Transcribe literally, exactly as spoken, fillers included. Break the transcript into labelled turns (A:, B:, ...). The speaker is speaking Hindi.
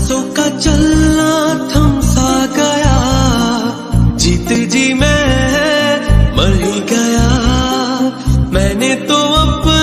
A: सांसों का चलना थम सा गया, जीते जी मैं मर ही गया। मैंने तो अब